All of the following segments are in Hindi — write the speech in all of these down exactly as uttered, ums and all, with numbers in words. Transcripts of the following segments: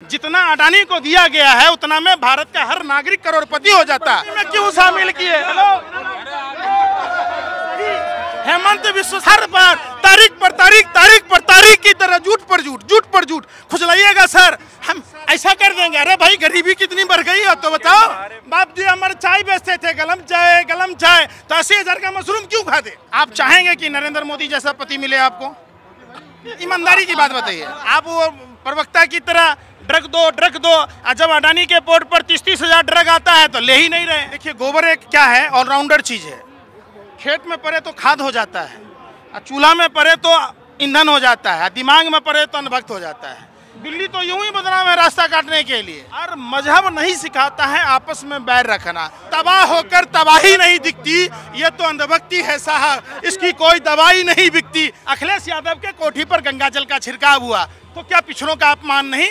जितना अडानी को दिया गया है उतना में भारत का हर नागरिक करोड़पति हो जाता है। में क्यों शामिल किए? हेलो, हेमंत बिस्वा हर बार तारीख पर तारीख तारीख पर तारीख की तरह झूठ पर झूठ झूठ पर झूठ खुजलाइएगा सर, हम ऐसा कर देंगे। अरे भाई गरीबी कितनी बढ़ गई है तो बताओ। बाप जी हमारे चाय बेचते थे, गलम चाय गलम चाय, तो अस्सी हजार का मशरूम क्यों खा दे? आप चाहेंगे कि नरेंद्र मोदी जैसा पति मिले आपको? ईमानदारी की बात बताइए। आप वो प्रवक्ता की तरह ड्रग दो ड्रग दो, जब अडानी के पोर्ट पर तीस तीस हजार ड्रग आता है तो ले ही नहीं रहे। देखिए गोबर एक क्या है, ऑलराउंडर चीज है। खेत में पड़े तो खाद हो जाता है, चूल्हा में पड़े तो ईंधन हो जाता है, दिमाग में पड़े तो अनभक्त हो जाता है। दिल्ली तो यूं ही बदनाम है रास्ता काटने के लिए। और मजहब नहीं सिखाता है आपस में बैर रखना। तबाह होकर तबाही नहीं दिखती, ये तो अंधभक्ति है साहब, इसकी कोई दवाई नहीं बिकती। अखिलेश यादव के कोठी पर गंगा जल का छिड़काव हुआ तो क्या पिछड़ों का अपमान नहीं?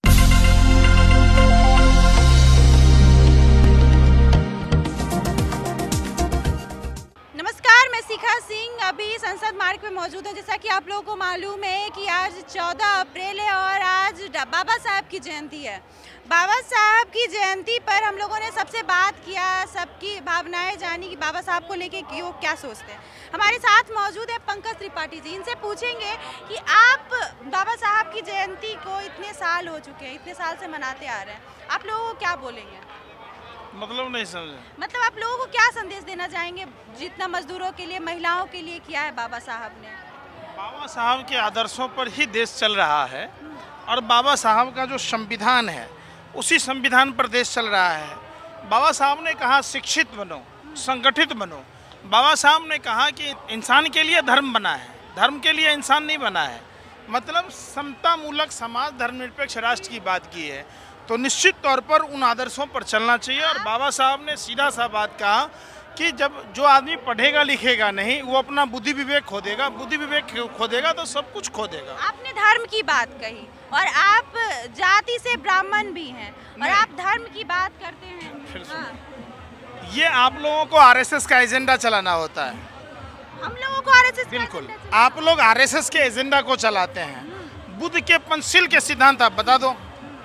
नमस्कार, मैं शिखा सिंह अभी संसद मार्ग पे मौजूद हूँ। जैसा कि आप लोगों को मालूम है कि आज चौदह अप्रैल है और आज बाबा साहब की जयंती है। बाबा साहब की जयंती पर हम लोगों ने सबसे बात किया, सबकी भावनाएं जानी कि बाबा साहब को लेके क्यों क्या सोचते हैं। हमारे साथ मौजूद है पंकज त्रिपाठी जी। इनसे पूछेंगे कि आप बाबा साहब की जयंती को इतने साल हो चुके हैं, इतने साल से मनाते आ रहे हैं, आप लोगों को क्या बोलेंगे? मतलब नहीं समझे। मतलब आप लोगों को क्या संदेश देना चाहेंगे जितना मजदूरों के लिए, महिलाओं के लिए किया है बाबा साहब ने? बाबा साहब के आदर्शों पर ही देश चल रहा है और बाबा साहब का जो संविधान है उसी संविधान पर देश चल रहा है। बाबा साहब ने कहा शिक्षित बनो, संगठित बनो। बाबा साहब ने कहा कि इंसान के लिए धर्म बना है, धर्म के लिए इंसान नहीं बना है। मतलब समतामूलक समाज, धर्मनिरपेक्ष राष्ट्र की बात की है तो निश्चित तौर पर उन आदर्शों पर चलना चाहिए। और बाबा साहब ने सीधा सा बात कहा कि जब जो आदमी पढ़ेगा लिखेगा नहीं, वो अपना बुद्धि विवेक खो देगा, बुद्धि विवेक खो देगा तो सब कुछ खो देगा। आपने धर्म की बात कही और आप जाति से ब्राह्मण भी हैं और आप धर्म की बात करते हैं। फिर हाँ। ये आप लोगों को आरएसएस का एजेंडा चलाना होता है। हम लोगों को आरएसएस का बिल्कुल, एजेंडा आप लोग आरएसएस के एजेंडा को चलाते हैं। बुद्ध के पंचशील के सिद्धांत आप बता दो।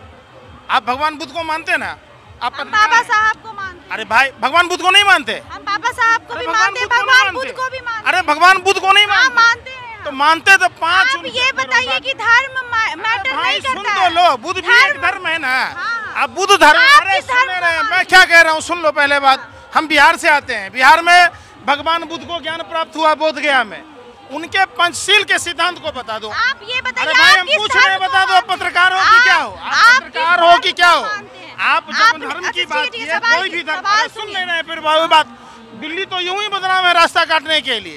आप भगवान बुद्ध को मानते हैं ना? आप हम बाबा साहब को मानते हैं। अरे भाई भगवान बुद्ध को नहीं मानते? हम बाबा साहब को भी मानते हैं, भगवान बुद्ध को भी मानते हैं। अरे भगवान बुद्ध को नहीं हाँ, मानते? मानते हैं। तो मानते तो पांच। आप ये बताइए कि धर्म मैटर नहीं करता सुन तो लो, बुद्ध भी एक धर्म है ना। हाँ। अब बुद्ध धर्म, अरे सुन रहे हैं मैं क्या कह रहा हूँ, सुन लो पहले बात। हम बिहार से आते हैं, बिहार में भगवान बुद्ध को ज्ञान प्राप्त हुआ बोध गया में। उनके पंचशील के सिद्धांत को बता दो। आप ये बताइए, अरे भाई हम पूछ रहे हैं, बता दो। पत्रकार हो कि क्या हो? आप पत्रकार हो कि क्या हो? आप जब धर्म की बात की है, कोई भी धर्म, सुन नहीं रहे फिर बात। दिल्ली तो यूं ही बदनाम है रास्ता काटने के लिए।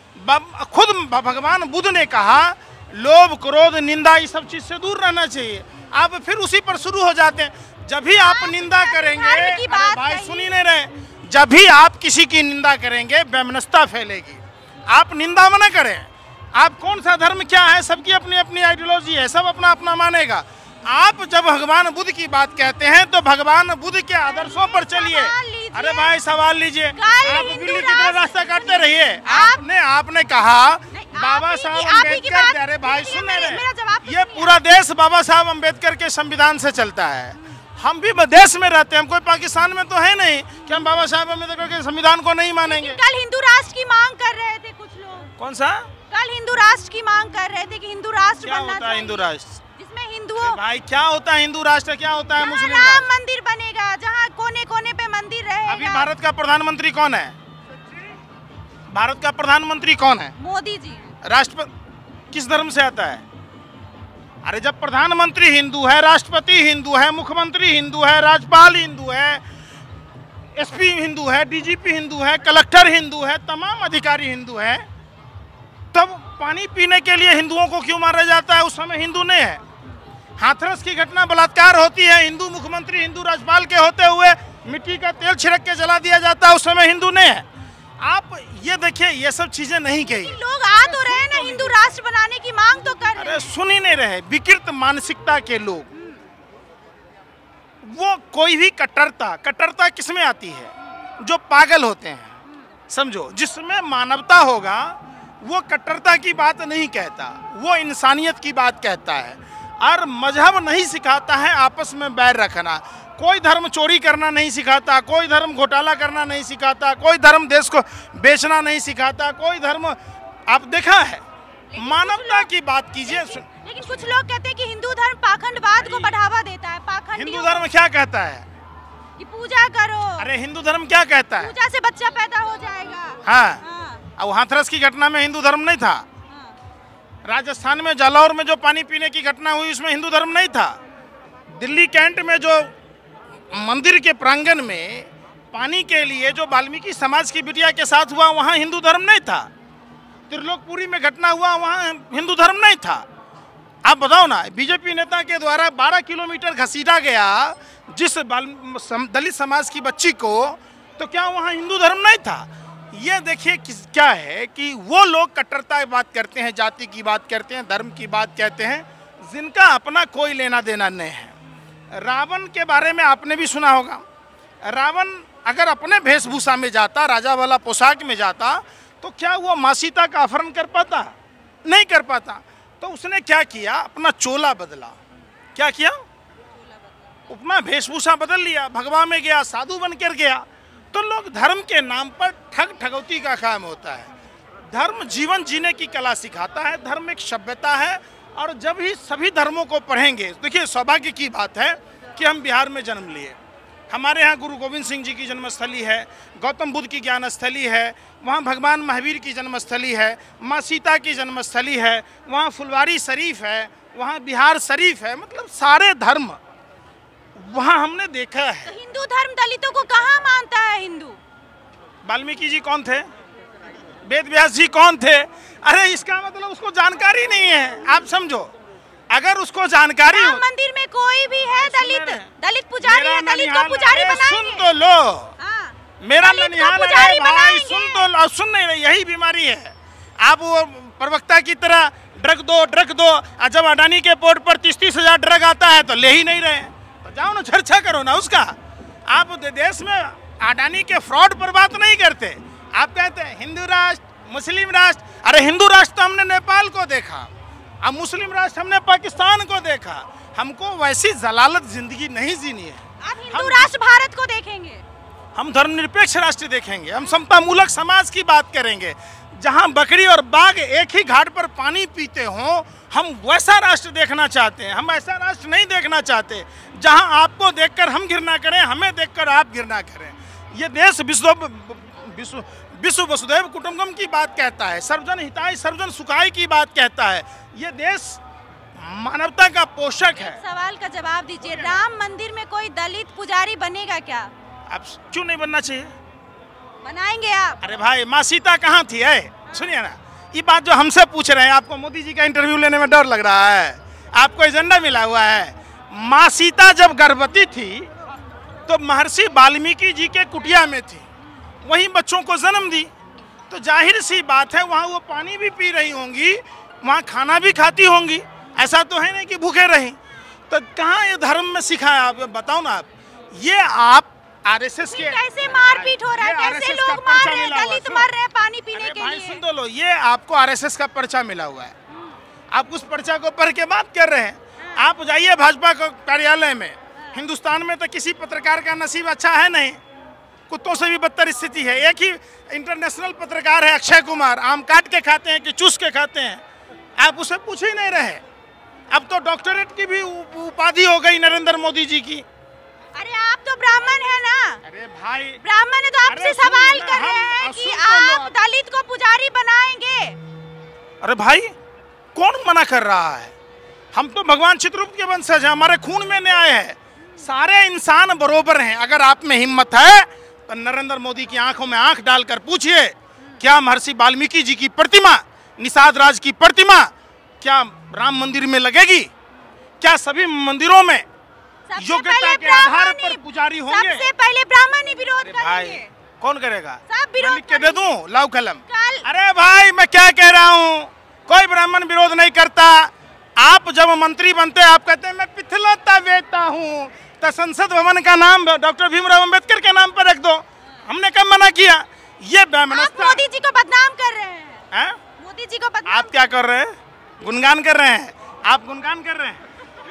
खुद भगवान बुद्ध ने कहा लोभ क्रोध निंदा इस सब चीज से दूर रहना चाहिए। आप फिर उसी पर शुरू हो जाते हैं। जब भी आप निंदा करेंगे, भाई सुन ही नहीं रहे, जब भी आप किसी की निंदा करेंगे वैमनस्यता फैलेगी। आप निंदा मना करें। आप कौन सा धर्म क्या है, सबकी अपनी अपनी आइडियोलॉजी है, सब अपना अपना मानेगा। आप जब भगवान बुद्ध की बात कहते हैं तो भगवान बुद्ध के आदर्शों पर चलिए। अरे भाई सवाल लीजिए। आप दिल्ली की तरह रास्ता काटते रहिए। आपने आपने कहा बाबा साहब अम्बेडकर, अरे भाई सुन रहे, ये पूरा देश बाबा साहब अम्बेडकर के संविधान से चलता है। हम भी देश में रहते हैं, हम कोई पाकिस्तान में तो है नहीं कि हम बाबा साहब अम्बेडकर के संविधान को नहीं मानेंगे। कल हिंदू राष्ट्र की मांग कर रहे थे कुछ लोग। कौन सा? कल हिंदू राष्ट्र की मांग कर रहे थे कि हिंदू राष्ट्र बनना चाहिए। क्या होता है हिंदू राष्ट्र? जिसमें हिंदुओं, भाई क्या होता है हिंदू राष्ट्र, क्या होता है मुस्लिम राम राष्ट्र? मंदिर बनेगा, जहाँ कोने कोने पे मंदिर रहेगा। अभी भारत का प्रधानमंत्री कौन है? भारत का प्रधानमंत्री कौन है? मोदी जी। राष्ट्रपति किस धर्म से आता है? अरे जब प्रधानमंत्री हिंदू है, राष्ट्रपति हिंदू है, मुख्यमंत्री हिंदू है, राज्यपाल हिंदू है, एसपी हिंदू है, डीजीपी हिंदू है, कलेक्टर हिंदू है, तमाम अधिकारी हिंदू है, तब पानी पीने के लिए हिंदुओं को क्यों मारा जाता है? उस समय हिंदू नहीं है। हाथरस की घटना बलात्कार होती है, हिंदू मुख्यमंत्री हिंदू राज्यपाल के होते हुए मिट्टी का तेल छिड़क के जला दिया जाता है, उस समय हिंदू नहीं है। आप ये देखिए, ये सब चीजें नहीं कही। लोग आ तो रहे हैं ना, हिंदू राष्ट्र बनाने की मांग तो कर रहे हैं। अरे सुन ही नहीं रहे। विकृत मानसिकता के लोग, वो कोई भी कट्टरता, कट्टरता किसमें आती है? जो पागल होते हैं, समझो। जिसमें मानवता होगा वो कट्टरता की बात नहीं कहता, वो इंसानियत की बात कहता है। और मजहब नहीं सिखाता है आपस में बैर रखना। कोई धर्म चोरी करना नहीं सिखाता, कोई धर्म घोटाला करना नहीं सिखाता, कोई धर्म देश को बेचना नहीं सिखाता, कोई धर्म, आप देखा है, मानवता की बात कीजिए। लेकिन कुछ लोग कहते हैं कि हिंदू धर्म पाखंडवाद को बढ़ावा देता है। पाखंड हिंदू धर्म क्या कहता है कि पूजा करो। अरे हिंदू धर्म क्या कहता है? पूजा से बच्चा पैदा हो जाएगा। हाँ, हाँ। अब हाथरस की घटना में हिंदू धर्म नहीं था। हाँ। राजस्थान में जालौर में जो पानी पीने की घटना हुई उसमें हिंदू धर्म नहीं था। दिल्ली कैंट में जो मंदिर के प्रांगण में पानी के लिए जो वाल्मीकि समाज की बिटिया के साथ हुआ वहाँ हिंदू धर्म नहीं था। त्रिलोकपुरी में घटना हुआ वहाँ हिंदू धर्म नहीं था। आप बताओ ना, बीजेपी नेता के द्वारा बारह किलोमीटर घसीटा गया जिस दलित समाज की बच्ची को, तो क्या वहाँ हिंदू धर्म नहीं था? ये देखिए क्या है कि वो लोग कट्टरता की बात करते हैं, जाति की बात करते हैं, धर्म की बात कहते हैं, जिनका अपना कोई लेना देना नहीं है। रावण के बारे में आपने भी सुना होगा। रावण अगर अपने वेशभूषा में जाता, राजा वाला पोशाक में जाता, तो क्या वो माँ सीता का अपहरण कर पाता? नहीं कर पाता। तो उसने क्या किया, अपना चोला बदला। क्या किया? अपना वेशभूषा बदल लिया, भगवा में गया, साधु बनकर गया। तो लोग धर्म के नाम पर ठग ठगौती का काम होता है। धर्म जीवन जीने की कला सिखाता है, धर्म एक सभ्यता है। और जब ही सभी धर्मों को पढ़ेंगे, देखिए सौभाग्य की बात है कि हम बिहार में जन्म लिए। हमारे यहाँ गुरु गोविंद सिंह जी की जन्मस्थली है, गौतम बुद्ध की ज्ञानस्थली है, वहाँ भगवान महावीर की जन्मस्थली है, माँ सीता की जन्मस्थली है, वहाँ फुलवारी शरीफ है, वहाँ बिहार शरीफ है। मतलब सारे धर्म वहाँ हमने देखा है। तो हिंदू धर्म दलितों को कहाँ मानता है? हिंदू वाल्मीकि जी कौन थे? वेद व्यास जी कौन थे? अरे इसका मतलब उसको जानकारी नहीं है। आप समझो, अगर उसको जानकारी राम मंदिर में कोई भी है दलित दलित पुजारी है, दलित को पुजारी बनाएंगे। सुन तो लो, हाँ। मेरा ननिहाल है भाई, सुन तो लो, सुन नहीं रही, यही बीमारी है। आप वो प्रवक्ता की तरह ड्रग दो ड्रग दो, और जब अडानी के पोर्ट पर तीस तीस हजार ड्रग आता है तो ले ही नहीं रहे। तो जाओ ना, चर्चा करो ना उसका। आप देश में अडानी के फ्रॉड पर बात नहीं करते। आप कहते हैं हिंदू राष्ट्र, मुस्लिम राष्ट्र। अरे हिंदू राष्ट्र तो हमने नेपाल को देखा, अब मुस्लिम राष्ट्र हमने पाकिस्तान को देखा। हमको वैसी जलालत जिंदगी नहीं जीनी है। आप हिंदू राष्ट्र भारत को देखेंगे, हम धर्मनिरपेक्ष राष्ट्र देखेंगे, हम समतामूलक समाज की बात करेंगे, जहां बकरी और बाघ एक ही घाट पर पानी पीते हों। हम वैसा राष्ट्र देखना चाहते हैं। हम ऐसा राष्ट्र नहीं देखना चाहते जहां आपको देखकर हम घृणा करें, हमें देखकर आप घृणा करें। ये देश विश्व विश्व विश्व वसुधैव कुटुंबकम की बात कहता है, सर्वजन हिताय सर्वजन सुखाय की बात कहता है। ये देश मानवता का पोषक है। सवाल का जवाब दीजिए, राम मंदिर में कोई दलित पुजारी बनेगा क्या? अब क्यों नहीं बनना चाहिए? बनाएंगे आप? अरे भाई, माँ सीता कहाँ थी? है सुनिए ना, ये बात जो हमसे पूछ रहे हैं, आपको मोदी जी का इंटरव्यू लेने में डर लग रहा है, आपको एजेंडा मिला हुआ है। माँ सीता जब गर्भवती थी तो महर्षि वाल्मीकि जी के कुटिया में थी, वहीं बच्चों को जन्म दी। तो जाहिर सी बात है वहाँ वो पानी भी पी रही होंगी, वहाँ खाना भी खाती होंगी। ऐसा तो है नहीं कि भूखे रही। तो कहाँ ये धर्म में सिखाया? आप बताओ ना। आप ये आप आरएसएस के कैसे मारपीट हो रहा है, कैसे लोग मार रहे हैं, दलित मर रहे हैं पानी पीने के लिए। सुन तो लो, ये आपको आरएसएस का पर्चा मिला हुआ है। आप उस पर्चा को पढ़ के बात कर रहे हैं। आप जाइए भाजपा को कार्यालय में। हिंदुस्तान में तो किसी पत्रकार का नसीब अच्छा है नहीं, कुत्तों से भी बदतर स्थिति है। एक ही इंटरनेशनल पत्रकार है अक्षय कुमार, आम काट के खाते हैं कि चूस के खाते हैं, आप उसे पूछ ही नहीं रहे। अब तो डॉक्टरेट की भी उपाधि हो गई नरेंद्र मोदी जी की। अरे आप तो ब्राह्मण है ना? अरे भाई, ब्राह्मण है तो आपसे सवाल कर रहे हैं कि आप दलित को पुजारी बनाएंगे? अरे भाई, कौन मना कर रहा है? हम तो भगवान चित्रगुप्त के वंशज हैं, हमारे खून में न्याय है। सारे इंसान बरोबर हैं। अगर आप में हिम्मत है तो नरेंद्र मोदी की आंखों में आंख डालकर पूछिए, क्या महर्षि वाल्मीकि जी की प्रतिमा, निषाद राज की प्रतिमा क्या राम मंदिर में लगेगी? क्या सभी मंदिरों में योग्यता के आधार पर पुजारी होंगे? सबसे पहले ब्राह्मण ही विरोध करेंगे। कौन करेगा? सब विरोध लिख के दे दूं लाओ कलम? अरे भाई, मैं क्या कह रहा हूँ, कोई ब्राह्मण विरोध नहीं करता। आप जब मंत्री बनते आप कहते हैं मैं पिथलता बेटा हूँ, तो संसद भवन का नाम डॉक्टर भीमराव अंबेडकर के नाम पर रख दो। हमने कब मना किया? ये आप मोदी जी को बदनाम कर रहे हैं। है? मोदी जी को बदनाम। आप क्या कर रहे हैं? गुणगान कर रहे हैं। आप गुणगान कर रहे हैं।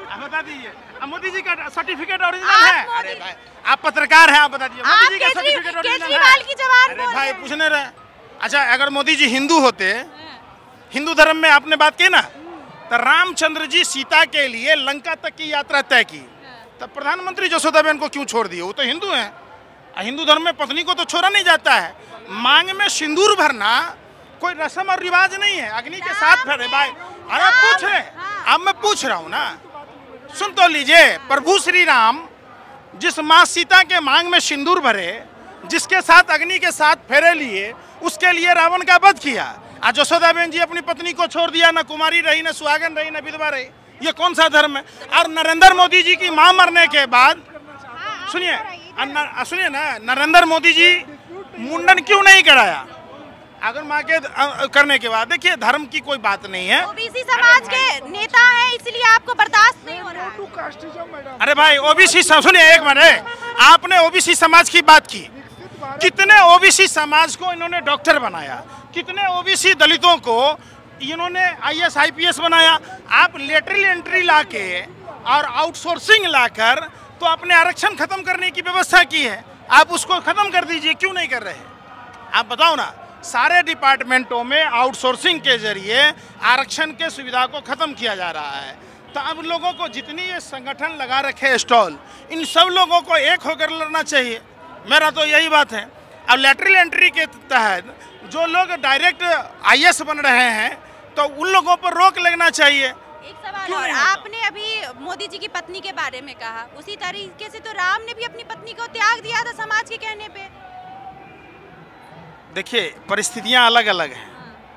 आप बता दीजिए, मोदी जी का सर्टिफिकेट ओरिजिनल है? अरे भाई आप पत्रकार हैं, आप बता दीजिए मोदी जी का सर्टिफिकेट ओरिजिनल है? की जवान अरे भाई पूछने रहे। अच्छा अगर मोदी जी हिंदू होते, हिंदू धर्म में आपने बात की ना, तो रामचंद्र जी सीता के लिए लंका तक की यात्रा तय की, तब प्रधानमंत्री जसोदाबेन को क्यों छोड़ दिए? वो तो हिंदू हैं। हिंदू धर्म में पत्नी को तो छोड़ा नहीं जाता है। मांग में सिंदूर भरना कोई रस्म और रिवाज नहीं है। अग्नि के साथ भरे भाई। अरे पूछ रहे, अब मैं पूछ रहा हूँ ना, सुन तो लीजिए। प्रभु श्री राम जिस माँ सीता के मांग में सिंदूर भरे, जिसके साथ अग्नि के साथ फेरे लिए, उसके लिए रावण का वध किया। आज जसोदाबेन जी अपनी पत्नी को छोड़ दिया, न कुमारी रही, न सुहागन रही, न विधवा रही। ये कौन सा धर्म है? और नरेंद्र मोदी जी की मां मरने के बाद, सुनिए सुनिए ना, नरेंद्र मोदी जी मुंडन क्यों नहीं कराया? अगर माँ के करने के बाद, देखिए धर्म की कोई बात नहीं है। ओबीसी समाज के नेता हैं, इसलिए आपको बर्दाश्त नहीं हो रहा है। अरे भाई ओबीसी, सुनिए एक मिनट, आपने ओबीसी समाज की बात की। कितने ओबीसी समाज को इन्होंने डॉक्टर बनाया, कितने ओबीसी दलितों को इन्होंने आईएएस आईपीएस बनाया। आप लेटरल एंट्री लाके और आउटसोर्सिंग लाकर तो आपने आरक्षण खत्म करने की व्यवस्था की है। आप उसको खत्म कर दीजिए, क्यों नहीं कर रहे? आप बताओ ना। सारे डिपार्टमेंटों में आउटसोर्सिंग के जरिए आरक्षण के सुविधा को खत्म किया जा रहा है। तो अब लोगों को जितनी ये संगठन लगा रखे स्टॉल, इन सब लोगों को एक होकर लड़ना चाहिए। मेरा तो यही बात है। अब लेटरल एंट्री के तहत जो लोग डायरेक्ट आईएएस बन रहे हैं, तो उन लोगों पर रोक लगना चाहिए। एक सवाल और, आपने अभी मोदी जी की पत्नी के बारे में कहा, उसी तरीके से तो राम ने भी अपनी पत्नी को त्याग दिया था समाज के कहने पे। देखिए परिस्थितियां अलग अलग हैं।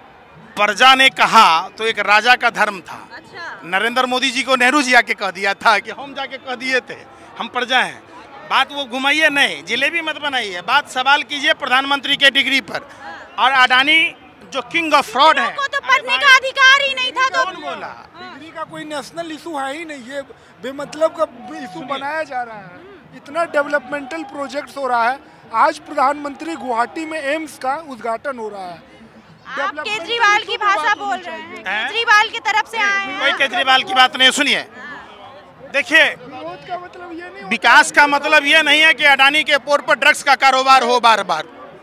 प्रजा ने कहा तो एक राजा का धर्म था। अच्छा। नरेंद्र मोदी जी को नेहरू जी आके कह दिया था कि हम जाके कह दिए थे हम प्रजा हैं। बात वो घुमाइए नहीं, जिलेबी मत बनाइए। बात सवाल कीजिए प्रधानमंत्री के डिग्री पर। और अडानी जो किंग ऑफ फ्रॉड है, को तो पढ़ने का अधिकार ही नहीं था, तो कौन बोला? डिग्री का कोई नेशनल इशू है ही नहीं, ये बेमतलब का इशू बनाया जा रहा है। इतना डेवलपमेंटल प्रोजेक्ट्स हो रहा है। आज प्रधानमंत्री गुवाहाटी में एम्स का उद्घाटन हो रहा है। आप केजरीवाल की भाषा बोल रहे हैं, केजरीवाल की तरफ से आए हैं। कोई केजरीवाल की बात नहीं। सुनिए, देखिए विरोध का मतलब ये नहीं, विकास का मतलब ये नहीं है कि अडानी के पोर्ट पर ड्रग्स का कारोबार हो बार बार।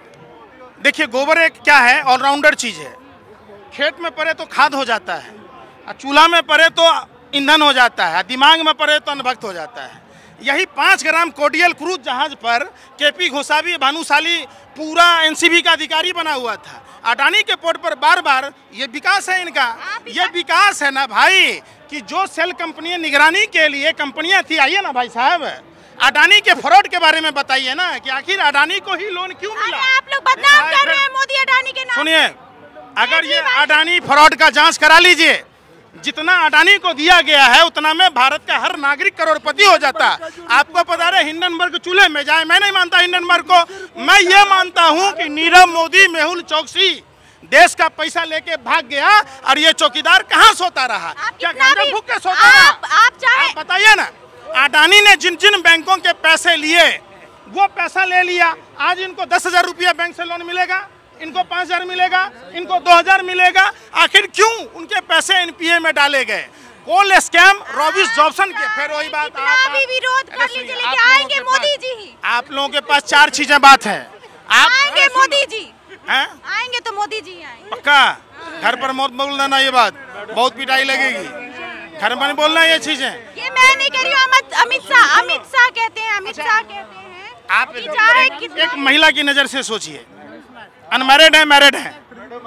देखिए गोबर एक क्या है, ऑलराउंडर चीज है। खेत में पड़े तो खाद हो जाता है, चूल्हा में पड़े तो ईंधन हो जाता है, दिमाग में पड़े तो अनभक्त हो जाता है। यही पाँच ग्राम कोडियल क्रूज जहाज पर केपी घोसावी भानुशाली पूरा एनसीबी का अधिकारी बना हुआ था। अडानी के पोर्ट पर बार बार, ये विकास है इनका। ये विकास है ना भाई, कि जो सेल कंपनियां निगरानी के लिए कंपनियां थी, आइए ना भाई साहब, अडानी के फ्रॉड के बारे में बताइए ना कि आखिर अडानी को ही लोन क्यों मिला। आप लोग बदनाम कर रहे हैं मोदी अडानी के नाम। सुनिए, अगर ये अडानी फ्रॉड का जांच करा लीजिए, जितना अडानी को दिया गया है उतना में भारत का हर नागरिक करोड़पति हो जाता। आपको पता है हिंडनबर्ग चूल्हे में जाए, मैं नहीं मानता हिंडनबर्ग को। मैं ये मानता हूँ कि नीरव मोदी, मेहुल चौकसी देश का पैसा लेके भाग गया और ये चौकीदार कहाँ सोता रहा? क्या गंजा भूख के सोता रहा? आप, आप, आप बताइए ना। अडानी ने जिन जिन बैंकों के पैसे लिए वो पैसा ले लिया। आज इनको दस हजार रुपया बैंक से लोन मिलेगा, इनको पाँच हजार मिलेगा, इनको दो हजार मिलेगा। आखिर क्यों उनके पैसे एनपीए में डाले गए? कोल स्कैम, रॉबिस जॉब्सन के। फिर वही बात, आप भी विरोध कर लीजिए, लेकिन आएंगे मोदी जी ही। आप लोगों के पास चार चीजें बात है। आप आएंगे मोदी जी हैं? आएंगे तो मोदी जी आएंगे पक्का। घर पर मत बोलना ना, ये बात बहुत पिटाई लगेगी। घर में बोलना ये चीजें। ये मैं नहीं कह रही हूँ, अमित शाह अमित शाह कहते हैं, अमित शाह कहते हैं। आप एक, एक महिला की नजर से सोचिए, अनमैरिड है, मैरिड है?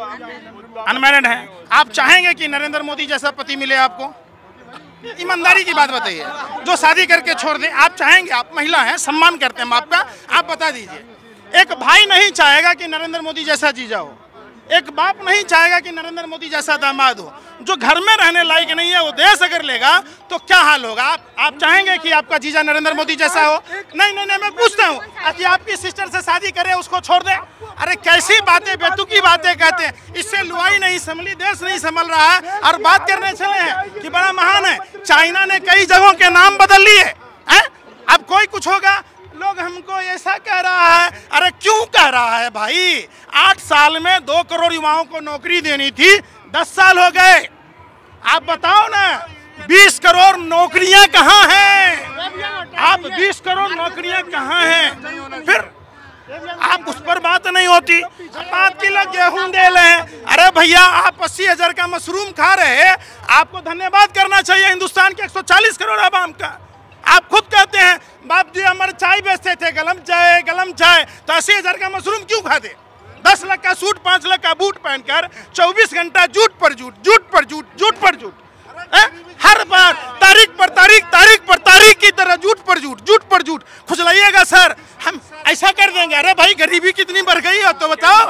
अनमैरिड है। आप चाहेंगे कि नरेंद्र मोदी जैसा पति मिले आपको? ईमानदारी की बात बताइए, जो शादी करके छोड़ दे। आप चाहेंगे? आप महिला हैं, सम्मान करते हैं आपका, आप बता दीजिए। एक भाई नहीं चाहेगा कि नरेंद्र मोदी जैसा जीजा हो, एक बाप नहीं चाहेगा कि नरेंद्र मोदी जैसा दामाद हो। जो घर में रहने लायक नहीं है वो देश अगर लेगा तो क्या हाल होगा? आप आप चाहेंगे कि आपका जीजा नरेंद्र मोदी जैसा हो? नहीं नहीं नहीं, मैं पूछता हूँ कि आपकी सिस्टर से शादी करे, उसको छोड़ दे? अरे कैसी बातें, बेतुकी बातें कहते हैं। इससे लुआई नहीं संभली, देश नहीं संभल रहा है, और बात करने चले हैं कि बड़ा महान है। चाइना ने कई जगहों के नाम बदल लिए हैं, अब कोई कुछ होगा, लोग हमको ऐसा कह रहा है। अरे क्यों कह रहा है भाई? आठ साल में दो करोड़ युवाओं को नौकरी देनी थी, दस साल हो गए। आप बताओ ना, बीस करोड़ नौकरियां कहाँ हैं? आप बीस करोड़ नौकरियां कहाँ हैं? फिर आप उस पर बात नहीं होती। पाँच किलो गेहूं दे रहे हैं। अरे भैया आप अस्सी हजार का मशरूम खा रहे हैं, आपको धन्यवाद करना चाहिए हिंदुस्तान के एक सौ चालीस करोड़ आवाम का। आप खुद कहते हैं बाप जी हमारे चाय बेचते थे, गलम चाय गलम चाय, तो अस्सी हजार का मशरूम क्यों खाते? दस लाख का सूट पाँच लाख का बूट पहनकर चौबीस घंटा जूट पर जूट जूट पर जूट जूट पर जूट, हर बार तारीख पर तारीख तारीख पर तारीख की तरह जूट पर जूट जूट पर जूट। खुजलाइएगा सर, हम ऐसा कर देंगे। अरे भाई गरीबी कितनी बढ़ गई है तो बताओ,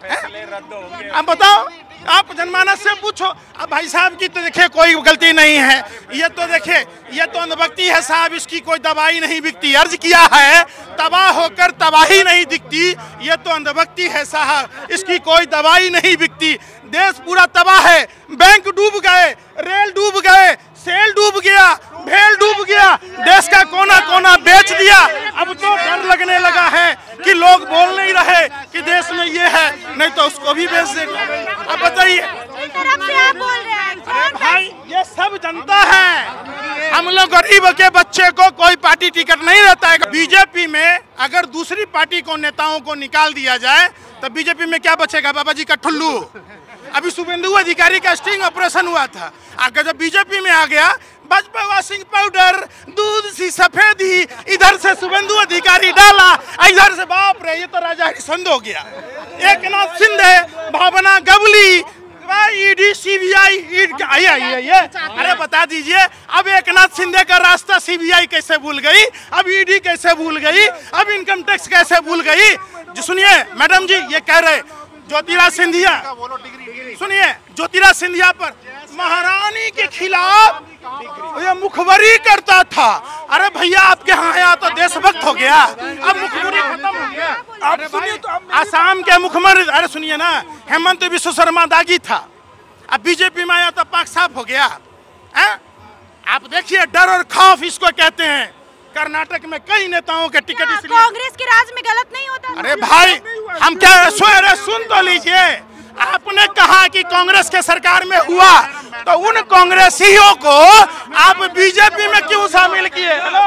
अब बताओ, आप जनमानस से पूछो। अब भाई साहब की तो देखिए कोई गलती नहीं है, ये तो देखिए ये तो अंधभक्ति है साहब, इसकी कोई दवाई नहीं बिकती। अर्ज किया है तबाह होकर तबाही नहीं दिखती, ये तो अंधभक्ति है साहब, इसकी कोई दवाई नहीं बिकती। देश पूरा तबाह है, बैंक डूब गए, रेल डूब गए, सेल डूब गया, भेल डूब गया, देश का कोना कोना बेच दिया। अब तो डर लगने लगा है कि लोग बोल नहीं रहे कि देश में ये है, नहीं तो उसको भी बेच देगा। अब बताइए आप बोल रहे हैं भाई, ये सब जनता है। हम लोग गरीब के बच्चे को कोई पार्टी टिकट नहीं रहता है। बीजेपी में अगर दूसरी पार्टी को नेताओं को निकाल दिया जाए तो बीजेपी में क्या बचेगा? बाबा जी का ठुल्लू। अभी शुभेंदु अधिकारी का स्टिंग ऑपरेशन हुआ था, अगर जब बीजेपी में आ गया भाजपा वॉशिंग पाउडर दूध सी सफेदी, इधर से शुभेंदु अधिकारी डाला, इधर से बाप रे ये तो राजा हरिश्चंद्र हो गया। Eknath Shinde, Bhavana Gawali, ED CBI, ये अरे बता दीजिए अब एक नाथ शिंदे का रास्ता सीबीआई कैसे भूल गई, अब ईडी कैसे भूल गई, अब इनकम टैक्स कैसे भूल गई? जो सुनिए मैडम जी ये कह रहे ज्योतिराज सिंधिया, सुनिए ज्योतिराज सिंधिया पर महारानी के खिलाफ ये मुखबरी करता था। अरे भैया आपके यहाँ आया तो देशभक्त हो गया, अब मुखबरी खत्म हो गया। आप सुनिए तो आसाम के मुख्यमंत्री, अरे सुनिए ना, हेमंत विश्व शर्मा दागी था, अब बीजेपी में आया तो पाक साफ हो गया है? आप देखिए डर और खौफ इसको कहते हैं। कर्नाटक में कई नेताओं के टिकट इसलिए कांग्रेस के राज में गलत नहीं होता। अरे भाई हम क्या अरे सुन तो लीजिए, आपने कहा कि कांग्रेस के सरकार में हुआ तो उन कांग्रेसियों को आप बीजेपी में क्यों शामिल किए? हेलो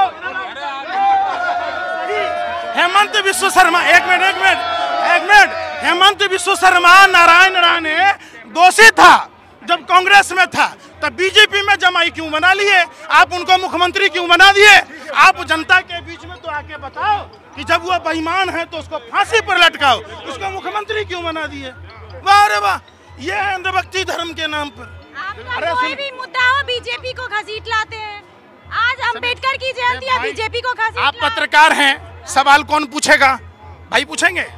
हेमंत विश्व शर्मा, एक मिनट एक मिनट एक मिनट हेमंत विश्व शर्मा नारायण राणे दोषी था जब कांग्रेस में था, तब बीजेपी में जमाई क्यों बना लिए? आप उनको मुख्यमंत्री क्यों बना दिए? आप जनता के बीच में तो आके बताओ कि जब वो बेईमान है तो उसको फांसी पर लटकाओ, उसको मुख्यमंत्री क्यों बना दिए? वाह रे वाह, ये है अंधभक्ति धर्म के नाम पर। अरे कोई भी मुद्दा हो बीजेपी को घसीट लाते हैं। आज अम्बेडकर की जयंती है, बीजेपी को घसीट। आप पत्रकार हैं, सवाल कौन पूछेगा? भाई पूछेंगे।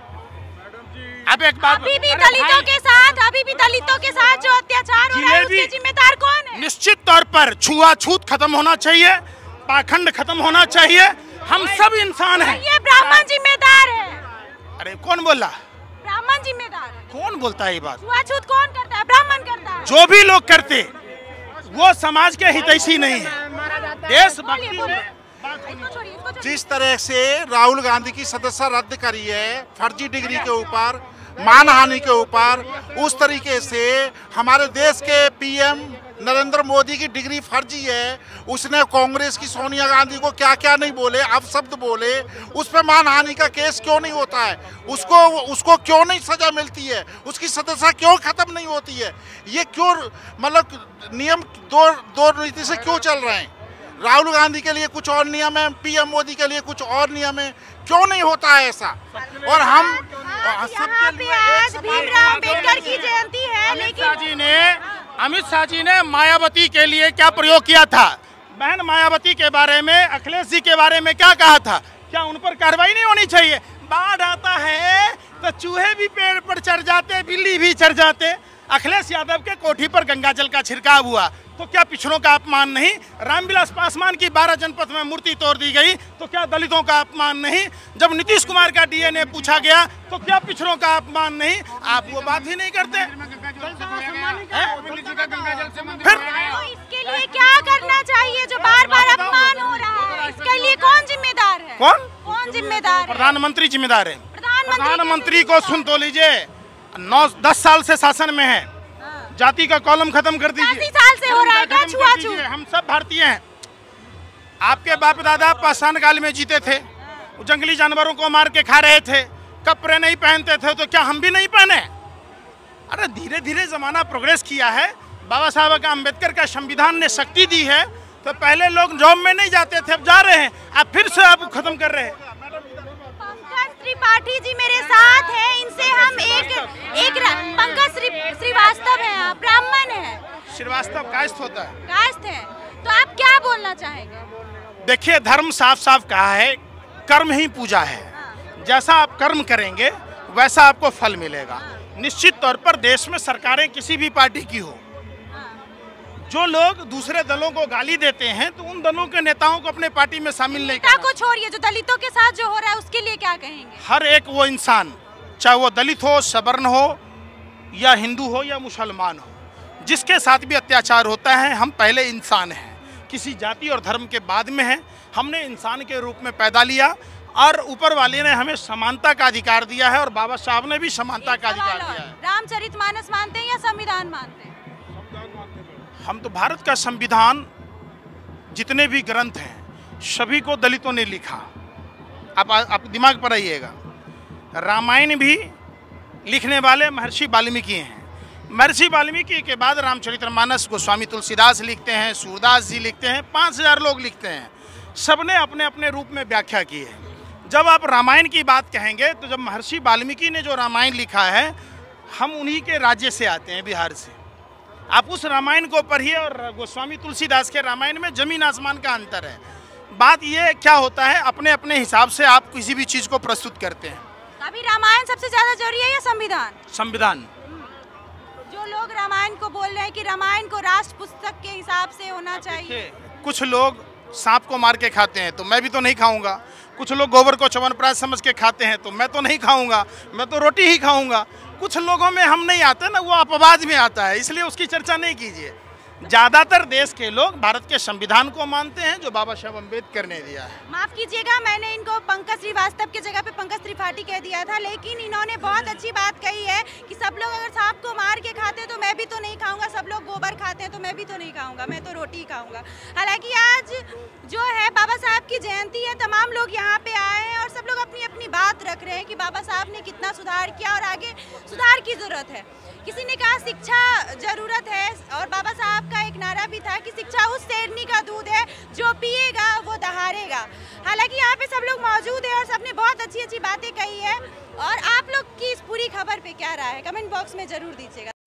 अब एक बात, अभी भी दलितों के साथ अभी भी दलितों के साथ जो अत्याचार हो रहा है उसके जिम्मेदार कौन है? निश्चित तौर पर छुआछूत खत्म होना चाहिए, पाखंड खत्म होना चाहिए। हम सब इंसान हैं। ये ब्राह्मण जिम्मेदार है। अरे कौन बोला? ब्राह्मण जिम्मेदार है। कौन बोलता है ये बात? छुआछूत कौन करता है? ब्राह्मण करता है। जो भी लोग करते वो समाज के हितैषी नहीं है। देशभक्ति में जिस तरह से राहुल गांधी की सदस्यता रद्द करी है फर्जी डिग्री के ऊपर, मानहानि के ऊपर, उस तरीके से हमारे देश के पीएम नरेंद्र मोदी की डिग्री फर्जी है। उसने कांग्रेस की सोनिया गांधी को क्या क्या नहीं बोले, अपशब्द बोले, उस पर मानहानि का केस क्यों नहीं होता है? उसको उसको क्यों नहीं सजा मिलती है? उसकी सदस्यता क्यों खत्म नहीं होती है? ये क्यों मतलब नियम दो दो नीति से क्यों चल रहे हैं? राहुल गांधी के लिए कुछ और नियम है, पीएम मोदी के लिए कुछ और नियम है, क्यों नहीं होता है ऐसा? और हम यहाँ पे आज भीमराव अम्बेडकर की जयंती है, लेकिन जी ने अमित शाह जी ने मायावती के लिए क्या प्रयोग किया था? बहन मायावती के बारे में, अखिलेश जी के बारे में क्या कहा था? क्या उन पर कार्रवाई नहीं होनी चाहिए? बाढ़ आता है तो चूहे भी पेड़ पर चढ़ जाते, बिल्ली भी चढ़ जाते। अखिलेश यादव के कोठी पर गंगा जल का छिड़काव हुआ तो क्या पिछड़ों का अपमान नहीं? रामविलास पासवान की बारह जनपद में मूर्ति तोड़ दी गई तो क्या दलितों का अपमान नहीं? जब नीतीश कुमार का डीएनए पूछा गया तो क्या पिछड़ों का अपमान नहीं? आप वो बात ही नहीं करते। फिर तो इसके लिए क्या करना चाहिए जो बार बार अपमान हो रहा है? इसके लिए कौन जिम्मेदार है? कौन कौन जिम्मेदार है? प्रधानमंत्री जिम्मेदार है। प्रधानमंत्री प्रधानमंत्री को सुन तो लीजिए, नौ दस साल से शासन में है, जाति का कॉलम खत्म कर दीजिए। साल से से हो रहा है क्या छुआछूत? हम सब भारतीय हैं। आपके बाप दादा पाषाण काल में जीते थे, जंगली जानवरों को मार के खा रहे थे, कपड़े नहीं पहनते थे, तो क्या हम भी नहीं पहने? अरे धीरे धीरे जमाना प्रोग्रेस किया है। बाबा साहब का अम्बेडकर का संविधान ने शक्ति दी है। तो पहले लोग जॉब में नहीं जाते थे, अब जा रहे हैं, अब फिर से आप खत्म कर रहे हैं। पंकज त्रिपाठी जी मेरे साथ हैं, इनसे हम एक एक पंकज श्रीवास्तव हैं, ब्राह्मण हैं। श्रीवास्तव कायस्थ होता है, कायस्थ हैं, तो आप क्या बोलना चाहेंगे? देखिए, धर्म साफ साफ कहा है, कर्म ही पूजा है। जैसा आप कर्म करेंगे वैसा आपको फल मिलेगा। निश्चित तौर पर देश में सरकारें किसी भी पार्टी की हो, जो लोग दूसरे दलों को गाली देते हैं तो उन दलों के नेताओं को अपने पार्टी में शामिल नहीं करना। को छोड़िए, जो दलितों के साथ जो हो रहा है उसके लिए क्या कहेंगे? हर एक वो इंसान, चाहे वो दलित हो, सवर्ण हो, या हिंदू हो या मुसलमान हो, जिसके साथ भी अत्याचार होता है, हम पहले इंसान हैं, किसी जाति और धर्म के बाद में हैं। हमने इंसान के रूप में पैदा लिया और ऊपर वाले ने हमें समानता का अधिकार दिया है, और बाबा साहब ने भी समानता का अधिकार दिया है। रामचरितमानस मानते हैं या संविधान मानते हैं? हम तो भारत का संविधान, जितने भी ग्रंथ हैं सभी को दलितों ने लिखा। आप आप दिमाग पर आइएगा, रामायण भी लिखने वाले महर्षि वाल्मीकि हैं। महर्षि वाल्मीकि के बाद रामचरितमानस गोस्वामी तुलसीदास लिखते हैं, सूरदास जी लिखते हैं, पाँच हजार लोग लिखते हैं। सबने अपने अपने रूप में व्याख्या की है। जब आप रामायण की बात कहेंगे तो जब महर्षि वाल्मीकि ने जो रामायण लिखा है, हम उन्हीं के राज्य से आते हैं, बिहार से। आप उस रामायण को पढ़िए और गोस्वामी तुलसीदास के रामायण में जमीन आसमान का अंतर है। बात ये क्या होता है, अपने अपने हिसाब से आप किसी भी चीज़ को प्रस्तुत करते हैं। अभी रामायण सबसे ज़्यादा जरूरी है या संविधान? संविधान। जो लोग रामायण को बोल रहे हैं कि रामायण को राष्ट्र पुस्तक के हिसाब से होना चाहिए। कुछ लोग सांप को मार के खाते हैं तो मैं भी तो नहीं खाऊंगा। कुछ लोग गोबर को च्यवनप्राश समझ के खाते हैं तो मैं तो नहीं खाऊंगा, मैं तो रोटी ही खाऊंगा। कुछ लोगों में हम नहीं आते ना, वो अपवाद में आता है, इसलिए उसकी चर्चा नहीं कीजिए। ज़्यादातर देश के लोग भारत के संविधान को मानते हैं, जो बाबा साहब अम्बेडकर ने दिया है। माफ कीजिएगा, मैंने इनको पंकज श्रीवास्तव की जगह पे पंकज त्रिपाठी कह दिया था, लेकिन इन्होंने बहुत अच्छी बात कही है कि सब लोग अगर सांप को मार के खाते हैं तो मैं भी तो नहीं खाऊंगा, सब लोग गोबर खाते हैं तो मैं भी तो नहीं खाऊंगा, मैं तो रोटी खाऊंगा। हालांकि आज जो है बाबा साहब की जयंती है, तमाम लोग यहाँ पे आए हैं और सब लोग अपनी अपनी बात रख रहे हैं कि बाबा साहब ने कितना सुधार किया और आगे सुधार की जरूरत है। किसी ने कहा शिक्षा जरूरत है, और बाबा साहब का एक नारा भी था कि शिक्षा उस शेरनी का दूध है जो पिएगा वो दहाड़ेगा। हालांकि यहाँ पे सब लोग मौजूद है और सबने बहुत अच्छी अच्छी बातें कही है। और आप लोग की इस पूरी खबर पे क्या राय है, कमेंट बॉक्स में जरूर दीजिएगा।